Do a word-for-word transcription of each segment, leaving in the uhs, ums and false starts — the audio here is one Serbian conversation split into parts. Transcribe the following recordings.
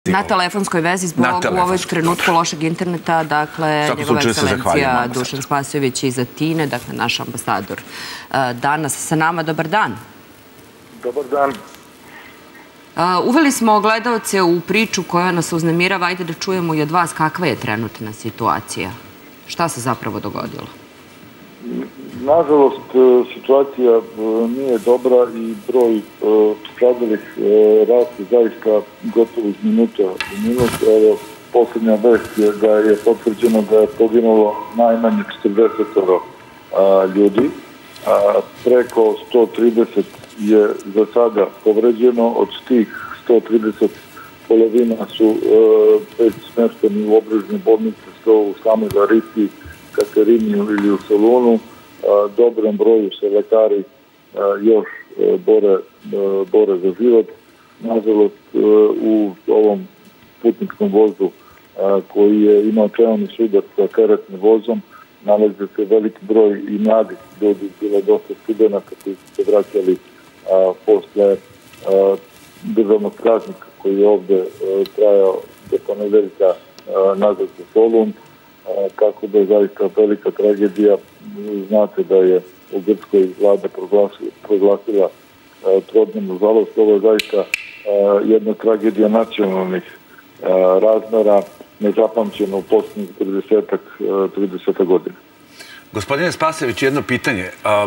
Na telefonskoj vezi zbog u ovoj trenutku lošeg interneta, dakle, njegova ekscelencija Dušan Spasojević iz Atine, dakle, naš ambasador danas sa nama. Dobar dan. Dobar dan. Uveli smo gledaoce u priču koja nas uznemirava. Ajde da čujemo i od vas kakva je trenutna situacija. Šta se zapravo dogodilo? Nažalost, situacija nije dobra i broj stradalih raste zaista gotovo iz minuta u minut. Evo, poslednja vest je da je potvrđeno da je poginulo najmanje četrdeset ljudi. Preko sto trideset je za sada povređeno. Od tih sto trideset polovina su već smešteni u obližnje bolnice, sto u samoj Larisi, Kateriniju ili u Solunu. Dobrom broju se lekari još bore za život. Nažalost, u ovom putničkom vozu koji je imao čelni sudac sa teretnim vozom nalazi se veliki broj i mladih ljudi, bilo dosta studenata koji su se vraćali posle državnog praznika koji je ovde trajao do ponedeljka nazad za Solun. Tako da je zaista velika tragedija. Znate da je u Grčkoj vlada proglasila trodnevnu žalost. Ovo je zaista jedna tragedija nacionalnih razmera, nezapamćena u posljednjih trideset godina. Gospodine Spasojević, jedno pitanje.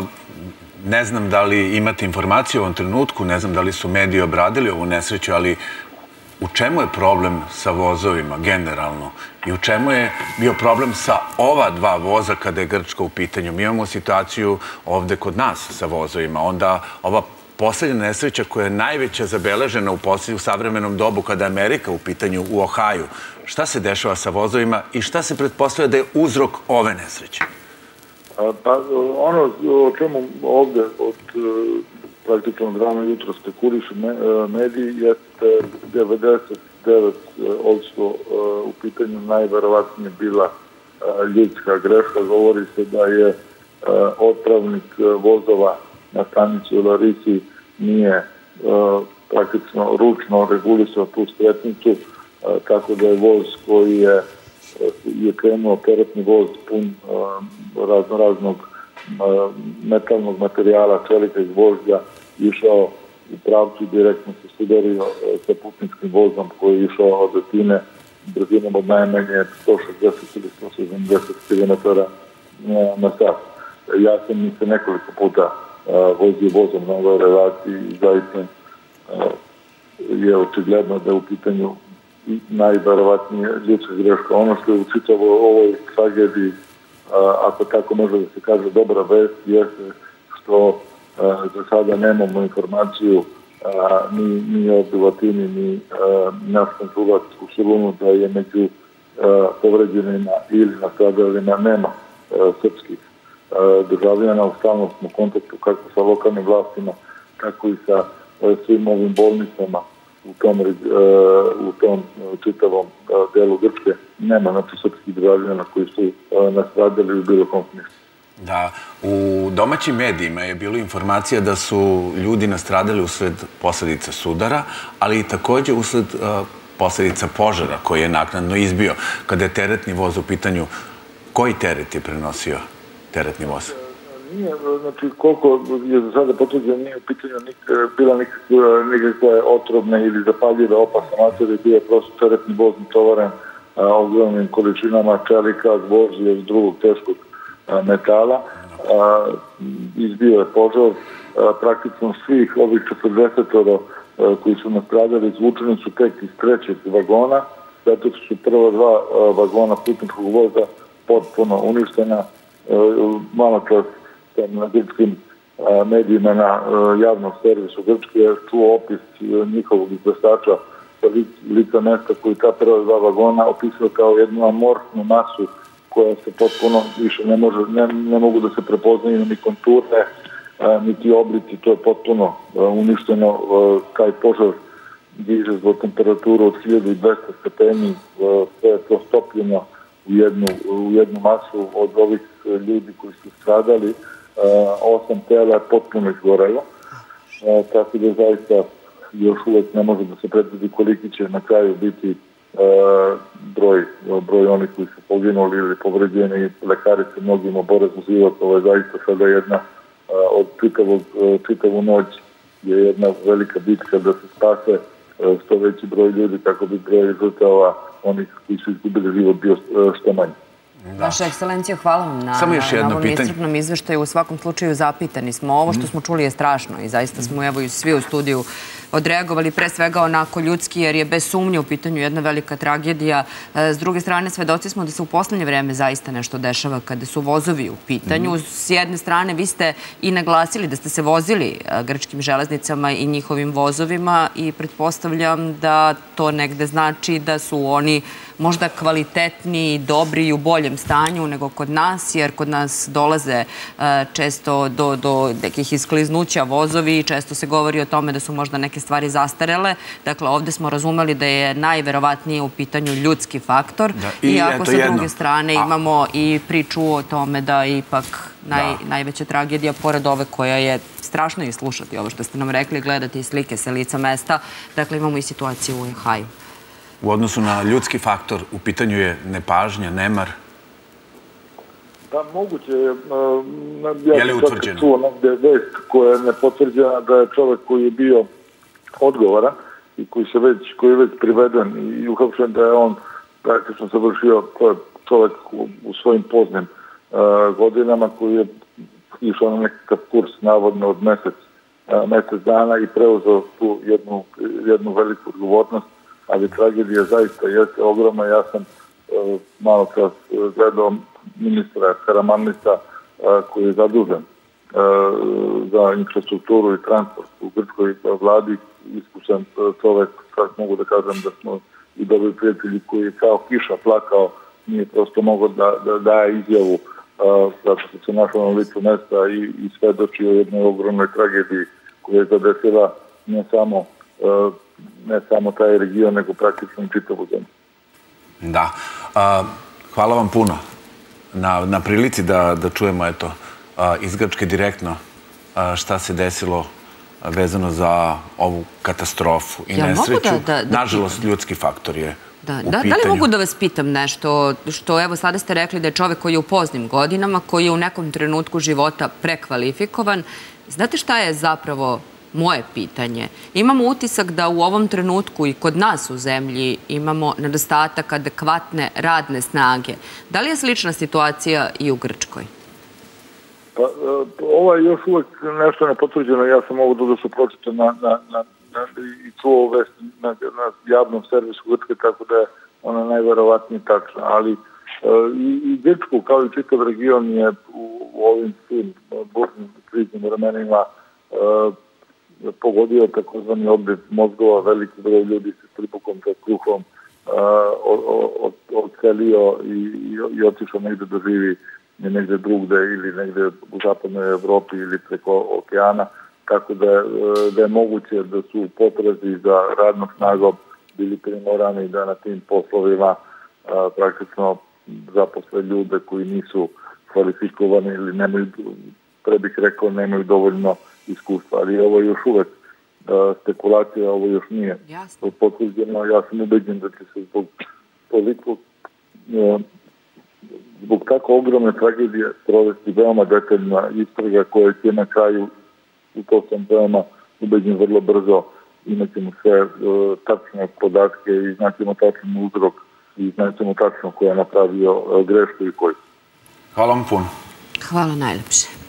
Ne znam da li imate informaciju u ovom trenutku, ne znam da li su mediji obradili ovu nesreću, ali u čemu je problem sa vozovima generalno i u čemu je bio problem sa ova dva voza kada je Grčka u pitanju? Mi imamo situaciju ovde kod nas sa vozovima. Onda ova poslednja nesreća koja je najveća zabeležena u poslednju savremenom dobu kada je Amerika u pitanju u Ohaju. Šta se dešava sa vozovima i šta se pretpostavlja da je uzrok ove nesreće? Pa ono o čemu ovde od praktično od rano jutro spekulišu mediji jeste devedeset devet odsto u pitanju najverovatnije bila ljudska greška. Govori se da je otpravnik vozova na stanici u Larisi nije praktično ručno regulisao tu skretnicu, tako da je voz koji je je krenuo teretni voz pun razno raznog metalnog materijala, čelika iz gvožđa, išao u pravcu, direktno se sudario sa putničkim vozom koji je išao od Atine brzinom od najmanje sto šezdeset ili sto sedamdeset kilometara na sat. Ja sam se nekoliko puta vozio vozom na ovoj relaciji i zaista je očigledno da je u pitanju najverovatnije ljudska greška. Ono što je u čitavoj ovoj tragediji, ako tako može da se kaže dobra vest, jeste što za sada nemamo informaciju ni ovdje u Atini, ni naš konzulat u Solunu da je među povređenima ili nastradalima nema srpskih državljana. U stalnom smo kontaktu kako sa lokalnim vlastima, tako i sa svim ovim bolnicama u tom, u tom čitavom delu Grčke. Nema znači srpskih državljana koji su nastradali u bilo kom smislu. Da, u domaćim medijima je bilo informacija da su ljudi nastradali usled posledica sudara, ali i takođe usled posledica požara koji je naknadno izbio. Kada je teretni voz u pitanju, koji teret je prenosio teretni voz? Nije, znači koliko je za sada potvrđeno, nije u pitanju bila nikakve otrovne ili zapaljive opasne materije, bio je prosto teretni voz natovaren ogromnim količinama čelika, gvožđa i drugog teškog metala. Izbio je požar. Praktično svih ovih četrdeset koji su nastradali izvučeni su tek iz trećeg vagona, zato su prva dva vagona putničkog voza potpuno uništena. Malo čas sam na grčkim medijima na javnom servisu Grčke čuo opis njihovog izveštača sa lica mesta koji ta prva dva vagona opisao kao jednu amorfnu masu koja se potpuno više ne može, ne, ne mogu da se prepoznaju ni konture, niti oblici, to je potpuno uništeno. Taj požar diže zbog temperaturu od hiljadu dvesta stepeni, sve je to stopljeno u jednu, u jednu masu. Od ovih ljudi koji su stradali, osam tela je potpuno izgorelo, tako da zaista još uvek ne može da se predvidi koliki će na kraju biti broj, broj onih koji su poginuli ili povređeni. Lekari se mnogima bore za život. Ovo je zaista sada jedna od čitavog, čitavu noć je jedna velika bitka da se spase što veći broj ljudi kako bi broj žrtava onih koji su izgubili život bio što manji. Vaša ekscelencijo, hvala vam na ovom iscrpnom izveštaju. U svakom slučaju zapitani smo. Ovo što smo čuli je strašno i zaista smo evo i svi u studiju odreagovali pre svega onako ljudski, jer je bez sumnje u pitanju jedna velika tragedija. S druge strane, svedoci smo da se u poslednje vreme zaista nešto dešava kada su vozovi u pitanju. S jedne strane, vi ste i naglasili da ste se vozili grčkim železnicama i njihovim vozovima i pretpostavljam da to negde znači da su oni možda kvalitetniji, dobri i u boljem stanju nego kod nas, jer kod nas dolaze često do nekih iskliznuća vozovi i često se govori o tome da su možda neke stvari zastarele. Dakle, ovde smo razumeli da je najverovatnije u pitanju ljudski faktor. I ako sa druge strane imamo i priču o tome da je ipak najveća tragedija, pored ove koja je strašno i slušati ovo što ste nam rekli, gledati i slike sa lica mesta. Dakle, imamo i situaciju u Ohaju. U odnosu na ljudski faktor, u pitanju je nepažnja, nemar? Da, moguće je. Ja sam čak čuo negde vest koja je nepotvrđena da je čovek koji je bio odgovoran i koji je već priveden i uhapšen da je on praktično završio, to je čovek u svojim poznim godinama koji je išao na nekakav kurs navodno od mesec dana i preuzeo tu jednu veliku odgovornost, ali tragedija zaista jeste ogromna. Ja sam malo čas gledao ministra Karamanlisa koji je zadužen za infrastrukturu i transport u grčkoj vladi. Iskušan čovek, čak mogu da kažem da smo i dobri prijatelji koji je kao kiša plakao, nije prosto mogao da daje izjavu zato što se našao na licu mesta i svedočio jednoj ogromnoj tragediji koja je zadesila ne samo ne samo taj region, nego praktično i čitavu zemlju. Da. Hvala vam puno na prilici da čujemo iz Grčke direktno šta se desilo vezano za ovu katastrofu i nesreću. Nažalost, ljudski faktor je u pitanju. Da li mogu da vas pitam nešto, što evo sada ste rekli da je čovek koji je u poznim godinama, koji je u nekom trenutku života prekvalifikovan. Znate šta je zapravo moje pitanje? Imamo utisak da u ovom trenutku i kod nas u zemlji imamo nedostatak adekvatne radne snage. Da li je slična situacija i u Grčkoj? Ovo je još uvek nešto nepotvrđeno. Ja sam ovo doduše pročitao i čuo vest na javnom servisu Grčke, tako da je ona najverovatnije tačna. Ali i Grčku, kao i čitav region, je u ovim svim burnim kriznim vremenima pogodio takozvani odliv mozgova. Veliki broj ljudi se tribukom sa kruhom odselio i otišao negde da živi negde drugde ili negde u zapadnoj Evropi ili preko okeana, tako da je moguće da su u potrazi za radnom snagom bili primorani da na tim poslovima praktično zaposle ljude koji nisu kvalifikovani ili nemaju, pre bih rekao, nemaju dovoljno iskustva. Ali ovo je još uvek spekulacija, ovo još nije potvrđeno. Ja sam ubeđen da će se zbog toliko zbog tako ogromne tragedije provesti veoma detaljna istraga koja će na kraju, u to sam veoma ubeđen, vrlo brzo imat ćemo sve tačne podatke i znaćemo tačan uzrok i znaćemo tačno ko je napravio grešku i koji. Hvala vam puno. Hvala najlepše.